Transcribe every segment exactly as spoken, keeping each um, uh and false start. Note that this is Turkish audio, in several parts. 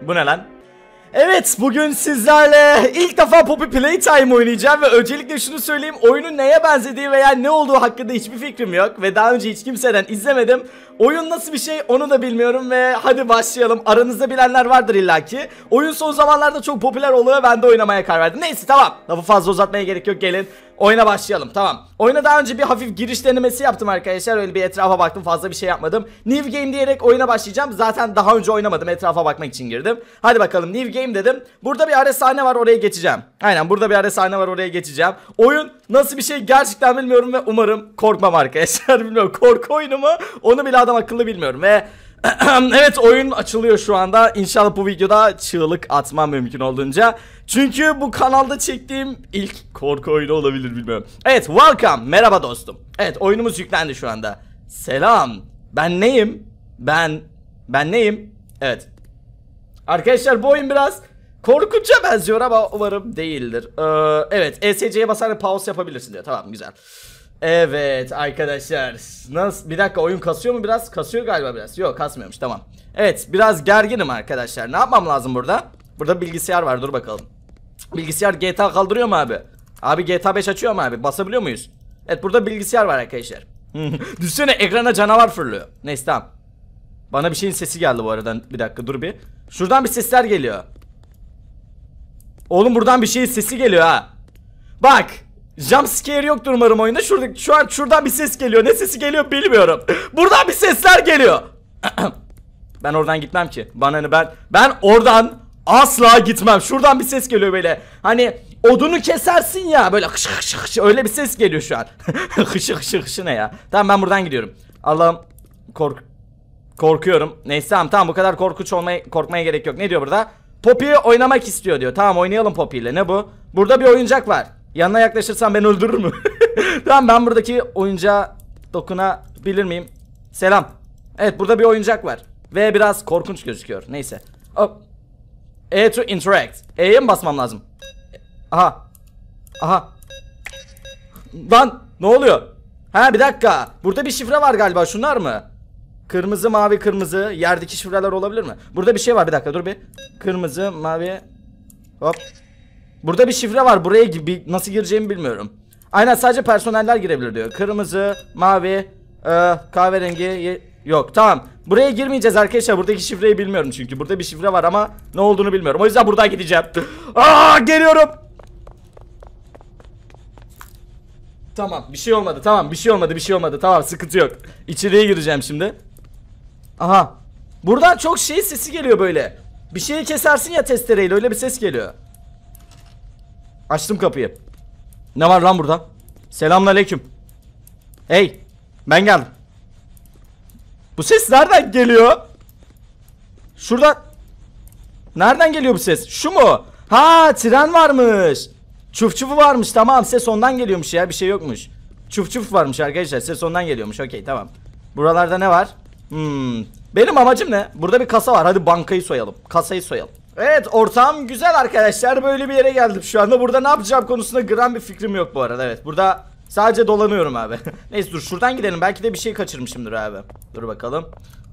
Bu ne lan? Evet, bugün sizlerle ilk defa Poppy Playtime oynayacağım ve öncelikle şunu söyleyeyim, oyunun neye benzediği veya ne olduğu hakkında hiçbir fikrim yok ve daha önce hiç kimseden izlemedim. Oyun nasıl bir şey onu da bilmiyorum ve hadi başlayalım. Aranızda bilenler vardır illaki. Oyun son zamanlarda çok popüler oluyor, ben de oynamaya karar verdim. Neyse, tamam, lafı fazla uzatmaya gerek yok, gelin oyuna başlayalım. Tamam, oyuna daha önce bir hafif giriş denemesi yaptım arkadaşlar, öyle bir etrafa baktım, fazla bir şey yapmadım. New game diyerek oyuna başlayacağım, zaten daha önce oynamadım, etrafa bakmak için girdim. Hadi bakalım, new game dedim. Burada bir ara sahne var, oraya geçeceğim. Aynen, burada bir ara sahne var, oraya geçeceğim. Oyun nasıl bir şey gerçekten bilmiyorum ve umarım korkmam arkadaşlar. Bilmiyorum, korku oyunu mu onu bile adam akıllı bilmiyorum ve evet, oyun açılıyor şu anda. İnşallah bu videoda çığlık atmam mümkün olduğunca. Çünkü bu kanalda çektiğim ilk korku oyunu olabilir, bilmiyorum. Evet, welcome, merhaba dostum. Evet, oyunumuz yüklendi şu anda. Selam, ben neyim? Ben, ben neyim? Evet. Arkadaşlar, bu oyun biraz korkunça benziyor ama umarım değildir. Ee, evet, E S C'ye basarak pause yapabilirsin diyor, tamam, güzel. Evet arkadaşlar, nasıl, bir dakika, oyun kasıyor mu biraz? Kasıyor galiba biraz. Yok, kasmıyormuş, tamam. Evet, biraz gerginim arkadaşlar. Ne yapmam lazım burada? Burada bilgisayar var, dur bakalım. Bilgisayar G T A kaldırıyor mu abi? Abi G T A beş açıyor mu abi? Basabiliyor muyuz? Evet, burada bilgisayar var arkadaşlar. Düşsene, ekrana canavar fırlıyor. Neyse, tamam. Bana bir şeyin sesi geldi bu aradan. Bir dakika, dur bir. Şuradan bir sesler geliyor. Oğlum, buradan bir şeyin sesi geliyor ha. Bak, jumpscare yoktur umarım oyunda. Şurada, şu an şuradan bir ses geliyor. Ne sesi geliyor bilmiyorum. Buradan bir sesler geliyor. Ben oradan gitmem ki. Bana ne, ben ben oradan asla gitmem. Şuradan bir ses geliyor böyle. Hani odunu kesersin ya, böyle hış hış hış, öyle bir ses geliyor şu an. Hış hış hış ne ya? Tamam, ben buradan gidiyorum. Allah'ım, kork korkuyorum. Neyse, tamam tamam, bu kadar korkunç olmaya korkmaya gerek yok. Ne diyor burada? Poppy oynamak istiyor diyor. Tamam, oynayalım Poppy ile. Ne bu? Burada bir oyuncak var. Yanına yaklaşırsam beni öldürür mü? Tamam, ben buradaki oyuncağa dokunabilir miyim? Selam. Evet, burada bir oyuncak var. Ve biraz korkunç gözüküyor. Neyse. Hop. E to interact. E'ye mi basmam lazım? Aha. Aha. Lan ne oluyor? Ha, bir dakika. Burada bir şifre var galiba. Şunlar mı? Kırmızı, mavi, kırmızı. Yerdeki şifreler olabilir mi? Burada bir şey var, bir dakika, dur bir. Kırmızı, mavi. Hop. Burada bir şifre var. Buraya gibi nasıl gireceğimi bilmiyorum. Aynen, sadece personeller girebilir diyor. Kırmızı, mavi, e, kahverengi. Yok, tamam. Buraya girmeyeceğiz arkadaşlar. Buradaki şifreyi bilmiyorum çünkü. Burada bir şifre var ama ne olduğunu bilmiyorum. O yüzden buradan gideceğim. Aa, geliyorum. Tamam, bir şey olmadı. Tamam, bir şey olmadı. Bir şey olmadı. Tamam, sıkıntı yok. İçeriye gireceğim şimdi. Aha. Buradan çok şey sesi geliyor böyle. Bir şeyi kesersin ya testereyle, öyle bir ses geliyor. Açtım kapıyı. Ne var lan burada? Selamünaleyküm. Hey, ben geldim. Bu ses nereden geliyor? Şuradan. Nereden geliyor bu ses? Şu mu? Ha, tren varmış. Çuf çufu varmış, tamam, ses ondan geliyormuş ya, bir şey yokmuş. Çuf çuf varmış arkadaşlar, ses ondan geliyormuş, okey, tamam. Buralarda ne var? Hmm. Benim amacım ne? Burada bir kasa var, hadi bankayı soyalım. Kasayı soyalım. Evet, ortam güzel arkadaşlar, böyle bir yere geldim şu anda. Burada ne yapacağım konusunda gram bir fikrim yok bu arada. Evet, burada sadece dolanıyorum abi. Neyse, dur şuradan gidelim, belki de bir şey kaçırmışımdır abi. Dur bakalım.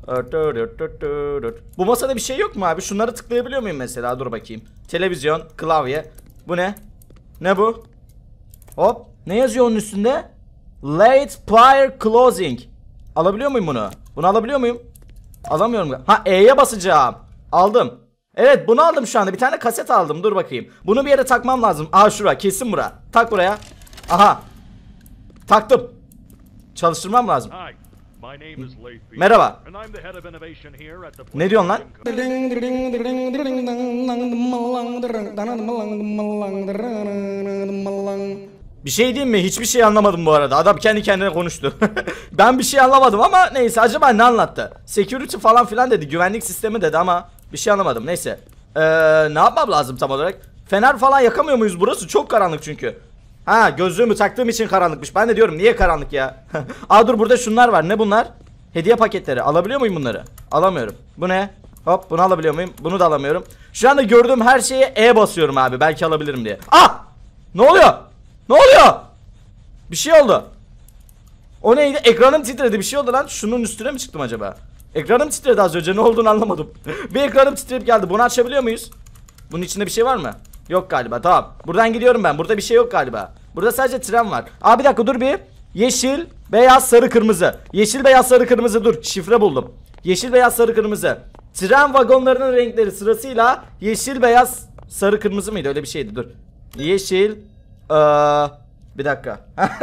Bu masada bir şey yok mu abi? Şunları tıklayabiliyor muyum mesela? Dur bakayım. Televizyon, klavye. Bu ne? Ne bu? Hop. Ne yazıyor onun üstünde? Late prior closing. Alabiliyor muyum bunu? Bunu alabiliyor muyum? Alamıyorum. Ha, E'ye basacağım. Aldım. Evet, bunu aldım şu anda. Bir tane kaset aldım. Dur bakayım. Bunu bir yere takmam lazım. Aa, şura. Kesin bura. Tak buraya. Aha. Taktım. Çalıştırmam lazım. Merhaba. Ne diyorsun lan? Bir şey diyeyim mi? Hiçbir şey anlamadım bu arada. Adam kendi kendine konuştu. Ben bir şey anlamadım ama neyse, acaba ne anlattı? Security falan filan dedi. Güvenlik sistemi dedi ama bir şey anlamadım. Neyse. Ee, ne yapmam lazım tam olarak? Fener falan yakamıyor muyuz? Burası çok karanlık çünkü. Ha, gözlüğümü taktığım için karanlıkmış. Ben de diyorum niye karanlık ya? Aa, dur, burada şunlar var. Ne bunlar? Hediye paketleri. Alabiliyor muyum bunları? Alamıyorum. Bu ne? Hop, bunu alabiliyor muyum? Bunu da alamıyorum. Şu anda gördüğüm her şeye E basıyorum abi. Belki alabilirim diye. Ah! Ne oluyor? Ne oluyor? Bir şey oldu. O neydi? Ekranım titredi. Bir şey oldu lan. Şunun üstüne mi çıktım acaba? Ekranım titredi az önce, ne olduğunu anlamadım. Bir ekranım titreyip geldi. Bunu açabiliyor muyuz? Bunun içinde bir şey var mı? Yok galiba, tamam. Buradan gidiyorum ben, burada bir şey yok galiba. Burada sadece tren var. Aa bir dakika dur bir. Yeşil, beyaz, sarı, kırmızı. Yeşil, beyaz, sarı, kırmızı, dur. Şifre buldum. Yeşil, beyaz, sarı, kırmızı. Tren vagonlarının renkleri sırasıyla yeşil, beyaz, sarı, kırmızı mıydı? Öyle bir şeydi, dur. Yeşil, ee, bir dakika.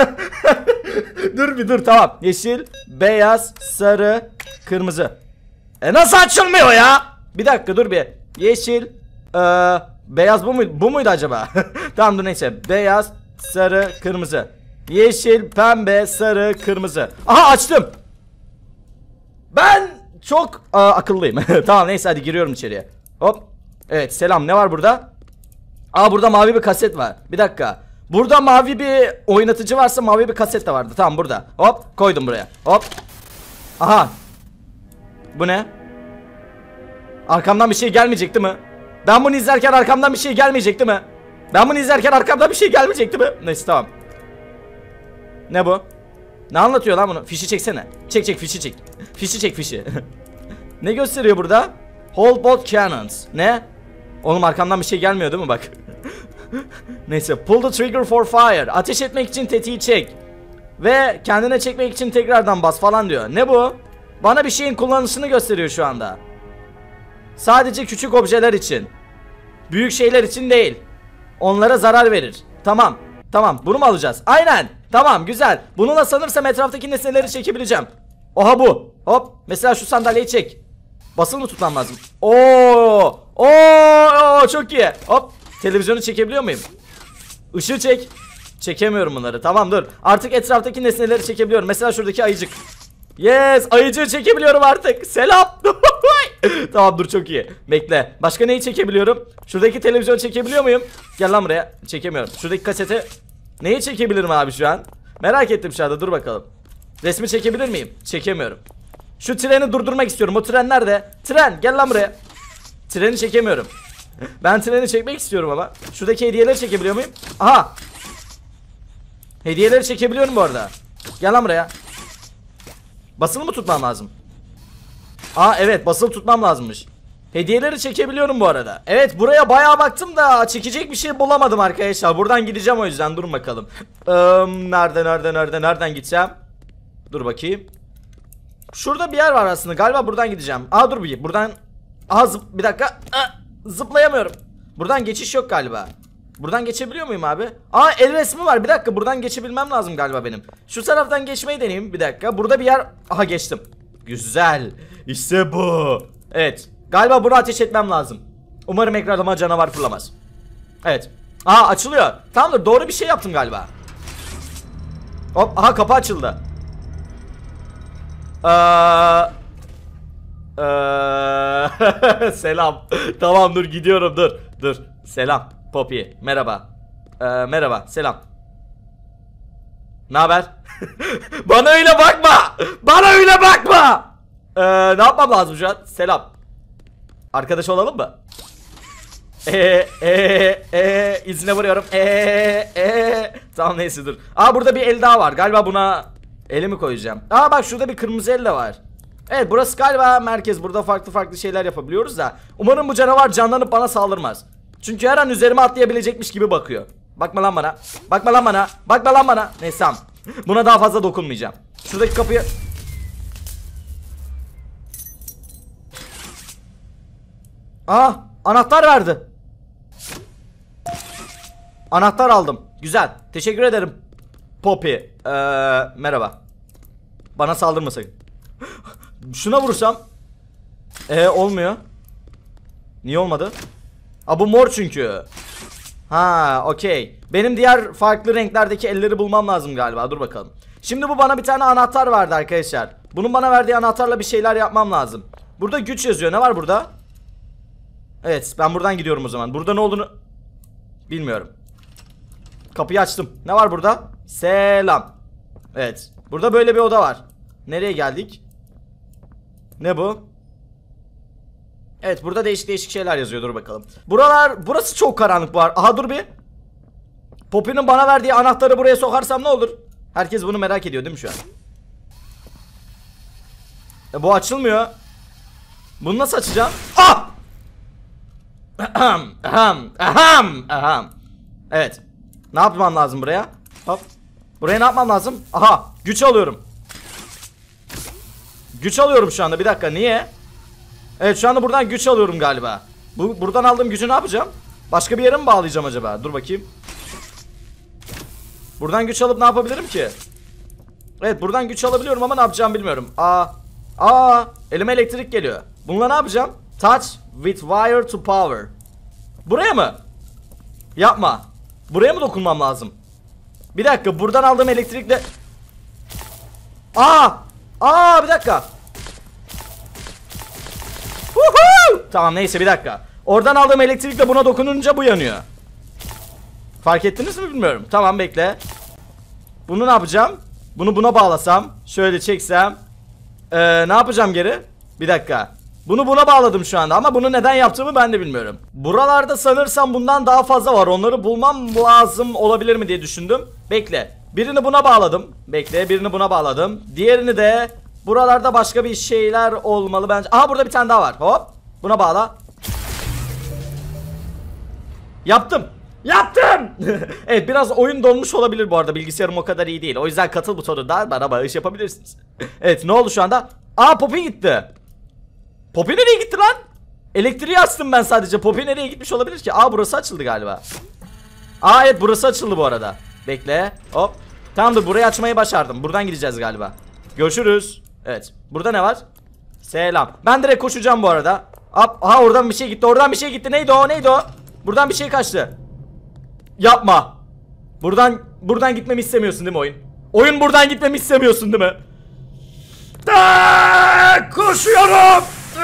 Dur bir dur, tamam. Yeşil, beyaz, sarı, kırmızı. E nasıl açılmıyor ya? Bir dakika dur bir. Yeşil, ee, beyaz bu muydu? Bu muydu acaba? Tamam dur neyse. Beyaz, sarı, kırmızı. Yeşil, pembe, sarı, kırmızı. Aha açtım. Ben çok aa, akıllıyım. Tamam neyse hadi giriyorum içeriye. Hop. Evet selam, ne var burada? Aa burada mavi bir kaset var. Bir dakika. Burada mavi bir oynatıcı varsa mavi bir kaset de vardı. Tamam burada. Hop koydum buraya. Hop. Aha. Bu ne? Arkamdan bir şey gelmeyecekti mi? Ben bunu izlerken arkamdan bir şey gelmeyecekti mi? Ben bunu izlerken arkamdan bir şey gelmeyecekti mi? Neyse tamam. Ne bu? Ne anlatıyor lan bunu? Fişi çeksene. Çek çek fişi çek. Fişi çek fişi. Ne gösteriyor burada? Hold both cannons. Ne? Oğlum arkamdan bir şey gelmiyor değil mi bak? Neyse, pull the trigger for fire. Ateş etmek için tetiği çek. Ve kendine çekmek için tekrardan bas falan diyor. Ne bu? Bana bir şeyin kullanışını gösteriyor şu anda. Sadece küçük objeler için. Büyük şeyler için değil. Onlara zarar verir. Tamam. Tamam. Bunu mu alacağız? Aynen. Tamam güzel. Bununla sanırsam etraftaki nesneleri çekebileceğim. Oha bu. Hop. Mesela şu sandalyeyi çek. Basılı mı tutmam lazım? Oo. Oo. Çok iyi. Hop. Televizyonu çekebiliyor muyum? Işığı çek. Çekemiyorum bunları. Tamam dur. Artık etraftaki nesneleri çekebiliyorum. Mesela şuradaki ayıcık. Yes. Ayıcığı çekebiliyorum artık. Selam. Tamam dur çok iyi. Bekle. Başka neyi çekebiliyorum? Şuradaki televizyonu çekebiliyor muyum? Gel lan buraya. Çekemiyorum. Şuradaki kaseti. Neyi çekebilirim abi şu an? Merak ettim şu anda, dur bakalım. Resmi çekebilir miyim? Çekemiyorum. Şu treni durdurmak istiyorum. O tren nerede? Tren gel lan buraya. Treni çekemiyorum. Ben treni çekmek istiyorum ama. Şuradaki hediyeleri çekebiliyor muyum? Aha. Hediyeleri çekebiliyorum bu arada. Gel lan buraya. Basılı mı tutmam lazım? Aa evet, basılı tutmam lazımmış. Hediyeleri çekebiliyorum bu arada. Evet, buraya bayağı baktım da çekecek bir şey bulamadım arkadaşlar. Buradan gideceğim, o yüzden durun bakalım. ee, Nerede nerede nerede nereden gideceğim? Dur bakayım. Şurada bir yer var aslında, galiba buradan gideceğim. Aa dur bir buradan. Aa zıp bir dakika. Aa, zıplayamıyorum. Buradan geçiş yok galiba. Buradan geçebiliyor muyum abi? Aa el resmi var, bir dakika, buradan geçebilmem lazım galiba benim. Şu taraftan geçmeyi deneyeyim bir dakika. Burada bir yer. Aha geçtim. Güzel. İşte bu. Evet. Galiba bunu ateş etmem lazım. Umarım ekranıma canavar fırlamaz. Evet. Aha açılıyor. Tamamdır, doğru bir şey yaptım galiba. Hop aha kapı açıldı. Eee Eee selam. Tamam dur gidiyorum, dur. Dur. Selam Poppy. Merhaba. Ee, merhaba. Selam. Ne haber? Bana öyle bakma. Bana öyle bakma. Ee, ne yapmam lazım şu an? Selam. Arkadaş olalım mı? Eee eee eee izine vuruyorum. Eee eee tamam neyse dur. Aa burada bir el daha var. Galiba buna elimi koyacağım. Aa bak şurada bir kırmızı el de var. Evet burası galiba merkez. Burada farklı farklı şeyler yapabiliyoruz da. Umarım bu canavar canlanıp bana saldırmaz. Çünkü her an üzerime atlayabilecekmiş gibi bakıyor. Bakma lan bana. Bakma lan bana. Bakma lan bana. Neyse tamam. Buna daha fazla dokunmayacağım. Şuradaki kapıyı. Aa anahtar verdi. Anahtar aldım. Güzel. Teşekkür ederim Poppy. Ee, merhaba. Bana saldırma sakın. Şuna vursam. Ee olmuyor. Niye olmadı? Aa bu mor çünkü. Ha okey. Benim diğer farklı renklerdeki elleri bulmam lazım galiba. Dur bakalım. Şimdi bu bana bir tane anahtar verdi arkadaşlar. Bunun bana verdiği anahtarla bir şeyler yapmam lazım. Burada güç yazıyor. Ne var burada? Evet ben buradan gidiyorum o zaman. Burada ne olduğunu bilmiyorum. Kapıyı açtım. Ne var burada? Selam. Evet. Burada böyle bir oda var. Nereye geldik? Ne bu? Evet burada değişik değişik şeyler yazıyor, dur bakalım. Buralar, burası çok karanlık var. Aha dur bir. Poppy'nin bana verdiği anahtarı buraya sokarsam ne olur? Herkes bunu merak ediyor değil mi şu an? E, bu açılmıyor. Bunu nasıl açacağım? Ah! Ahem, ahem, ahem, ahem. Evet. Ne yapmam lazım buraya? Hop. Buraya ne yapmam lazım? Aha, güç alıyorum. Güç alıyorum şu anda. Bir dakika, niye? Evet, şu anda buradan güç alıyorum galiba. Bu buradan aldığım gücü ne yapacağım? Başka bir yere mi bağlayacağım acaba? Dur bakayım. Buradan güç alıp ne yapabilirim ki? Evet, buradan güç alabiliyorum ama ne yapacağım bilmiyorum. Aa. Aa, elime elektrik geliyor. Bununla ne yapacağım? Touch with wire to power. Buraya mı? Yapma. Buraya mı dokunmam lazım? Bir dakika, buradan aldığım elektrikle... Aa! Aa, bir dakika. Woohoo! Tamam, neyse, bir dakika. Oradan aldığım elektrikle buna dokununca bu yanıyor. Fark ettiniz mi bilmiyorum. Tamam, bekle. Bunu ne yapacağım? Bunu buna bağlasam, şöyle çeksem, ee, ne yapacağım geri? Bir dakika. Bunu buna bağladım şu anda ama bunu neden yaptığımı ben de bilmiyorum. Buralarda sanırsam bundan daha fazla var. Onları bulmam lazım olabilir mi diye düşündüm. Bekle. Birini buna bağladım. Bekle, birini buna bağladım. Diğerini de buralarda başka bir şeyler olmalı bence. Aha, burada bir tane daha var. Hop. Buna bağla. Yaptım. Yaptım. Evet, biraz oyun donmuş olabilir bu arada. Bilgisayarım o kadar iyi değil. O yüzden katıl butonundan bana bağış yapabilirsiniz. Evet, ne oldu şu anda? Aa, Poppy gitti. Poppy nereye gitti lan? Elektriği açtım ben sadece. Poppy nereye gitmiş olabilir ki? Aa, burası açıldı galiba. Aa, evet, burası açıldı bu arada. Bekle. Hop. Tamamdır, burayı açmayı başardım. Buradan gideceğiz galiba. Görüşürüz. Evet. Burada ne var? Selam. Ben direkt koşacağım bu arada. Hop. Aha, oradan bir şey gitti. Oradan bir şey gitti. Neydi o? Neydi o? Buradan bir şey kaçtı. Yapma. Buradan buradan gitmemi istemiyorsun değil mi oyun? Oyun buradan gitmemi istemiyorsun değil mi? Aa, koşuyorum.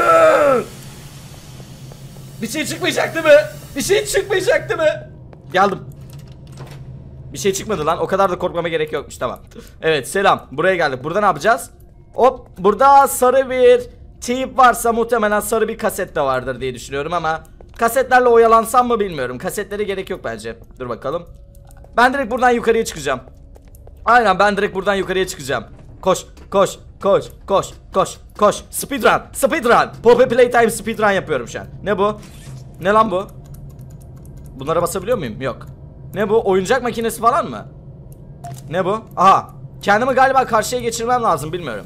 Bir şey çıkmayacak değil mi? Bir şey çıkmayacak değil mi? Geldim. Bir şey çıkmadı lan. O kadar da korkmama gerek yokmuş. Tamam. Evet, selam. Buraya geldik. Burada ne yapacağız? Hop. Burada sarı bir tip varsa muhtemelen sarı bir kaset de vardır diye düşünüyorum ama kasetlerle oyalansam mı bilmiyorum. Kasetlere gerek yok bence. Dur bakalım. Ben direkt buradan yukarıya çıkacağım. Aynen, ben direkt buradan yukarıya çıkacağım. Koş, koş, koş, koş, koş, koş. Speedrun, speedrun. Poppy Playtime speedrun yapıyorum şu an. Ne bu? Ne lan bu? Bunlara basabiliyor muyum? Yok. Ne bu? Oyuncak makinesi falan mı? Ne bu? Aha. Kendimi galiba karşıya geçirmem lazım, bilmiyorum.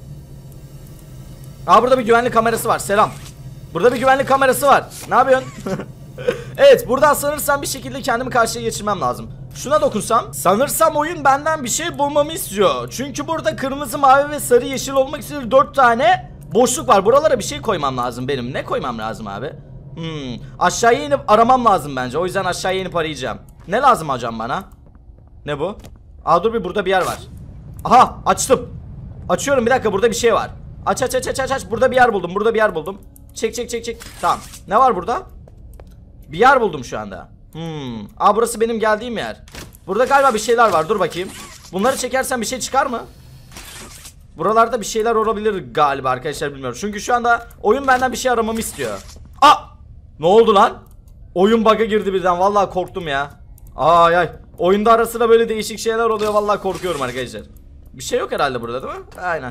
Aa, burada bir güvenlik kamerası var. Selam. Burada bir güvenlik kamerası var. Ne yapıyorsun? Evet, buradan sanırsam bir şekilde kendimi karşıya geçirmem lazım. Şuna dokunsam, sanırsam oyun benden bir şey bulmamı istiyor. Çünkü burada kırmızı, mavi ve sarı, yeşil olmak üzere dört tane boşluk var. Buralara bir şey koymam lazım benim. Ne koymam lazım abi? Hmm. Aşağıya inip aramam lazım bence. O yüzden aşağıya inip arayacağım. Ne lazım hocam bana? Ne bu? Aa, dur bir, burada bir yer var. Aha, açtım. Açıyorum, bir dakika, burada bir şey var. Aç aç aç aç aç aç. Burada bir yer buldum. Burada bir yer buldum. Çek çek çek çek. Tamam. Ne var burada? Bir yer buldum şu anda. Hmm. Aa, burası benim geldiğim yer. Burada galiba bir şeyler var. Dur bakayım. Bunları çekersen bir şey çıkar mı? Buralarda bir şeyler olabilir galiba arkadaşlar, bilmiyorum. Çünkü şu anda oyun benden bir şey aramamı istiyor. Aa! Ne oldu lan? Oyun bug'a girdi birden. Vallahi korktum ya. Ay ay. Oyunda arasında böyle değişik şeyler oluyor. Vallahi korkuyorum arkadaşlar. Bir şey yok herhalde burada, değil mi? Aynen.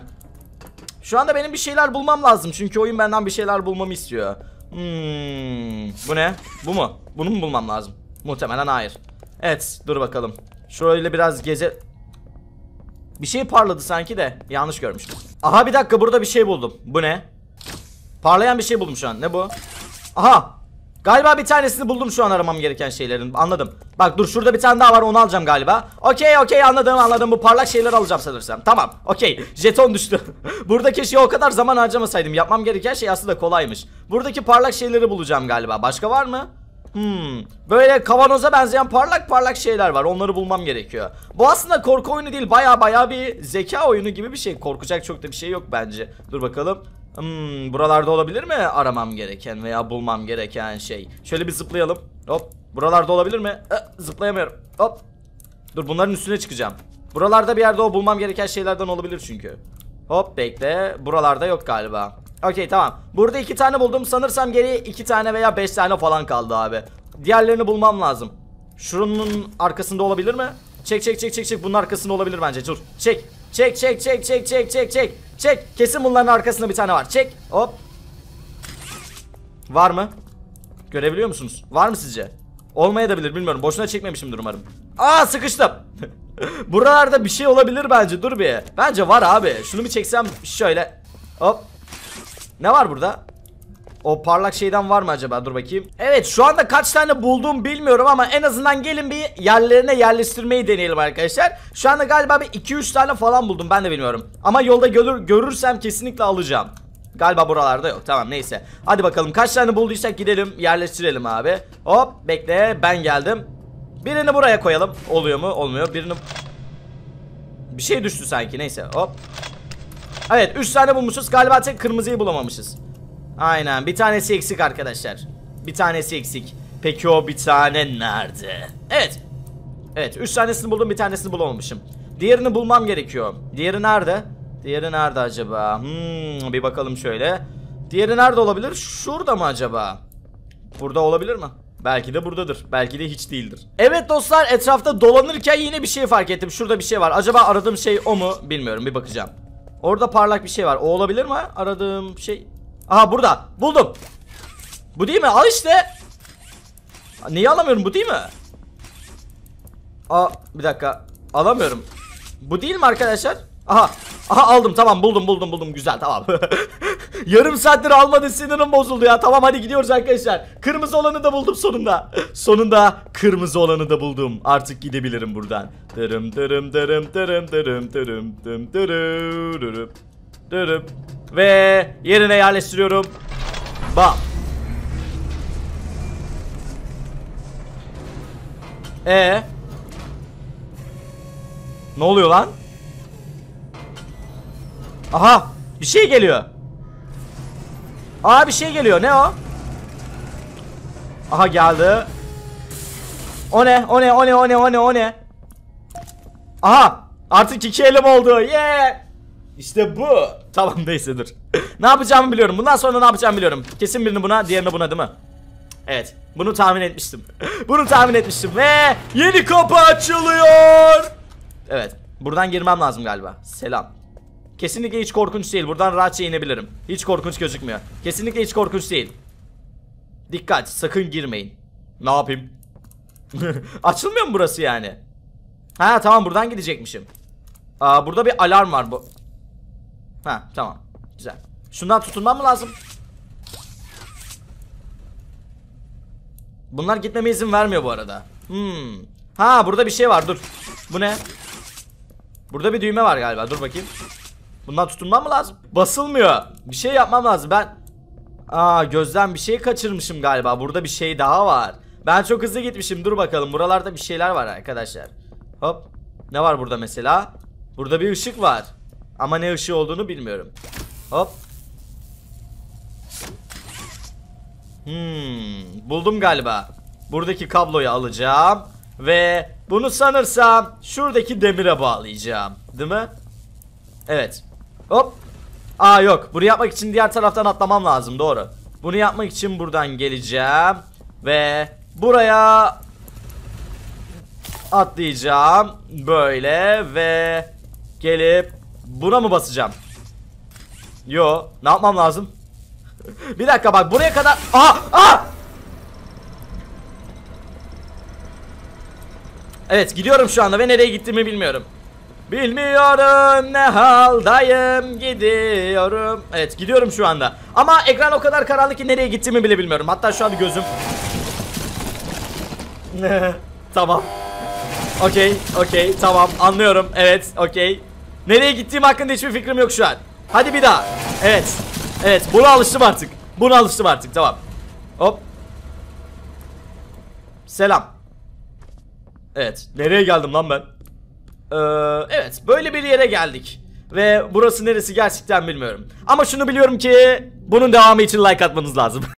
Şu anda benim bir şeyler bulmam lazım. Çünkü oyun benden bir şeyler bulmamı istiyor. Hmm. Bu ne? Bu mu? Bunu mu bulmam lazım? Muhtemelen hayır. Evet, dur bakalım. Şöyle biraz geze... Bir şey parladı sanki de yanlış görmüştüm. Aha, bir dakika, burada bir şey buldum. Bu ne? Parlayan bir şey buldum şu an. Ne bu? Aha. Galiba bir tanesini buldum şu an aramam gereken şeylerin. Anladım. Bak dur, şurada bir tane daha var, onu alacağım galiba. Okey okey, anladım anladım, bu parlak şeyleri alacağım sanırsam. Tamam okey, jeton düştü. Buradaki şey o kadar zaman harcamasaydım. Yapmam gereken şey aslında kolaymış. Buradaki parlak şeyleri bulacağım galiba. Başka var mı? Hmm. Böyle kavanoza benzeyen parlak parlak şeyler var, onları bulmam gerekiyor. Bu aslında korku oyunu değil, baya baya bir zeka oyunu gibi bir şey. Korkacak çok da bir şey yok bence. Dur bakalım. Hmm, buralarda olabilir mi aramam gereken veya bulmam gereken şey? Şöyle bir zıplayalım. Hop. Buralarda olabilir mi? Ee, zıplayamıyorum. Hop. Dur, bunların üstüne çıkacağım. Buralarda bir yerde o bulmam gereken şeylerden olabilir çünkü. Hop, bekle. Buralarda yok galiba. Okey, tamam. Burada iki tane buldum. Sanırsam geriye iki tane veya beş tane falan kaldı abi. Diğerlerini bulmam lazım. Şunun arkasında olabilir mi? Çek çek çek çek çek. Bunun arkasında olabilir bence. Dur. Çek. Çek çek çek çek çek çek çek. Çek. Kesin bunların arkasında bir tane var. Çek. Hop. Var mı? Görebiliyor musunuz? Var mı sizce? Olmayabilir, bilmiyorum. Boşuna çekmemişimdir umarım. Aa, sıkıştım. Buralarda bir şey olabilir bence. Dur bir. Bence var abi. Şunu bir çeksem şöyle. Hop. Ne var burada? O parlak şeyden var mı acaba? Dur bakayım. Evet, şu anda kaç tane buldum bilmiyorum ama en azından gelin bir yerlerine yerleştirmeyi deneyelim arkadaşlar. Şu anda galiba bir iki üç tane falan buldum, ben de bilmiyorum. Ama yolda görür, görürsem kesinlikle alacağım. Galiba buralarda yok, tamam, neyse. Hadi bakalım, kaç tane bulduysak gidelim yerleştirelim abi. Hop, bekle, ben geldim. Birini buraya koyalım. Oluyor mu? Olmuyor. Birini... Bir şey düştü sanki, neyse, hop. Evet, üç tane bulmuşuz. Galiba tek kırmızıyı bulamamışız. Aynen, bir tanesi eksik arkadaşlar. Bir tanesi eksik. Peki o bir tane nerede? Evet. Evet, üç tanesini buldum, bir tanesini bulamamışım. Diğerini bulmam gerekiyor. Diğeri nerede? Diğeri nerede acaba? Hmm, bir bakalım şöyle. Diğeri nerede olabilir? Şurada mı acaba? Burada olabilir mi? Belki de buradadır. Belki de hiç değildir. Evet dostlar, etrafta dolanırken yine bir şey fark ettim. Şurada bir şey var. Acaba aradığım şey o mu? Bilmiyorum, bir bakacağım. Orada parlak bir şey var. O olabilir mi? Aradığım şey... Aha, burada. Buldum. Bu değil mi? Al işte. Neyi alamıyorum? Bu değil mi? Aa, bir dakika. Alamıyorum. Bu değil mi arkadaşlar? Aha. Aha, aldım, tamam, buldum buldum buldum, güzel, tamam. Yarım saattir almadı, sinirim bozuldu ya. Tamam, hadi gidiyoruz arkadaşlar. Kırmızı olanı da buldum sonunda. Sonunda kırmızı olanı da buldum. Artık gidebilirim buradan. Dırım dırım dırım dırım dırım dırım dırım dırım dırım dırım. Ve yerine yerleştiriyorum. Bam. Ee? Ne oluyor lan? Aha, bir şey geliyor. Aa, bir şey geliyor, ne o? Aha, geldi. O ne, o ne, o ne, o ne, o ne, o ne? Aha, artık iki elim oldu, yeah. İşte bu. Tamam, neyse, dur. Ne yapacağımı biliyorum, bundan sonra ne yapacağımı biliyorum. Kesin birini buna, diğerini buna, değil mi? Evet, bunu tahmin etmiştim. Bunu tahmin etmiştim ve yeni kapı açılıyor. Evet, buradan girmem lazım galiba. Selam. Kesinlikle hiç korkunç değil. Buradan rahatça inebilirim. Hiç korkunç gözükmüyor. Kesinlikle hiç korkunç değil. Dikkat, sakın girmeyin. Ne yapayım? Açılmıyor mu burası yani? Ha, tamam, buradan gidecekmişim. Aa, burada bir alarm var bu. Ha, tamam, güzel. Şundan tutunmam mı lazım? Bunlar gitmeme izin vermiyor bu arada. Hmm. Ha, burada bir şey var, dur. Bu ne? Burada bir düğme var galiba, dur bakayım. Bundan tutunmam mı lazım? Basılmıyor. Bir şey yapmam lazım. Ben... Aa, gözden bir şey kaçırmışım galiba. Burada bir şey daha var. Ben çok hızlı gitmişim. Dur bakalım. Buralarda bir şeyler var arkadaşlar. Hop. Ne var burada mesela? Burada bir ışık var. Ama ne ışığı olduğunu bilmiyorum. Hop. Hmm, buldum galiba. Buradaki kabloyu alacağım. Ve bunu sanırsam şuradaki demire bağlayacağım. Değil mi? Evet. Hop. Aa, yok. Bunu yapmak için diğer taraftan atlamam lazım. Doğru. Bunu yapmak için buradan geleceğim. Ve buraya atlayacağım. Böyle. Ve gelip buna mı basacağım? Yo. Ne yapmam lazım? Bir dakika, bak buraya kadar. Aa! Aa! Evet, gidiyorum şu anda ve nereye gittiğimi bilmiyorum. Bilmiyorum ne haldayım, gidiyorum. Evet, gidiyorum şu anda. Ama ekran o kadar karanlık ki nereye gittiğimi bile bilmiyorum. Hatta şu an gözüm. Tamam. Okey, okey, tamam, anlıyorum. Evet, okey. Nereye gittiğim hakkında hiçbir fikrim yok şu an. Hadi bir daha. Evet. Evet, buna alıştım artık. Buna alıştım artık, tamam. Hop. Selam. Evet, nereye geldim lan ben? Ee, evet, böyle bir yere geldik. Ve burası neresi gerçekten bilmiyorum. Ama şunu biliyorum ki bunun devamı için like atmanız lazım.